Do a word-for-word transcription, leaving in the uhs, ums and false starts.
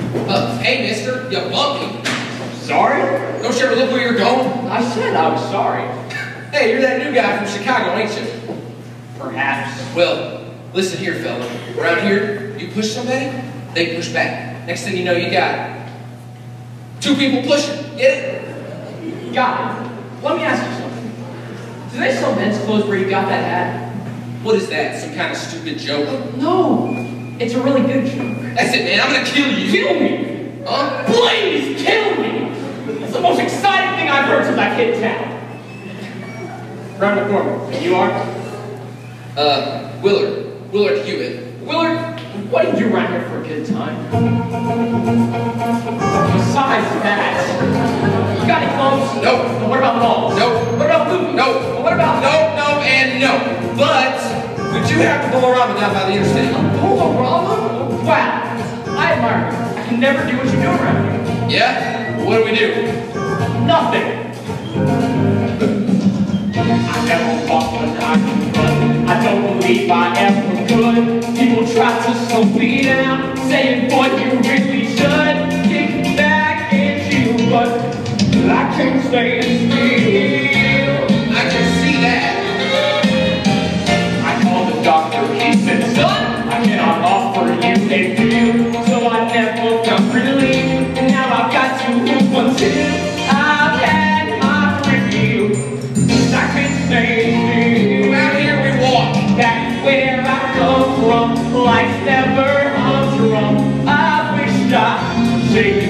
Uh, hey, mister, you bumped me. Sorry? Don't you ever look where you're going? I said I was sorry. Hey, you're that new guy from Chicago, ain't you? Perhaps. Well, listen here, fella. Around here, you push somebody, they push back. Next thing you know, you got two people pushing. Get it? Got it. Let me ask you something. Do they sell men's clothes where you got that hat? What is that? Some kind of stupid joke? No. It's a really good joke. That's it, man. I'm gonna kill you. Kill me? Huh? Please kill me! It's the most exciting thing I've heard since I hit town. Ron McCormack, and you are? Uh, Willard. Willard Hewitt. Willard, what do you do around here for a good time? Besides that, you got any clothes? No. And what about malls? No. What about movies? No. And what about... No, no, and no. But we do have the Bolorama down by the interstate. Bolorama? Wow. I admire you. I can never do what you do around here. Yeah? What do we do? Nothing. I never walked when I could run. I don't believe I ever could. People try to slow me down, saying, boy, you really should. Kick back at you, but I can't stay still. I can see that. I called the doctor, he said, son, I cannot offer you a pill. So I never felt relief, and now I've got to move until I've had my review. I can't stay still. Around here we walk. That's where I come from. Life's never a drum. I wish I could take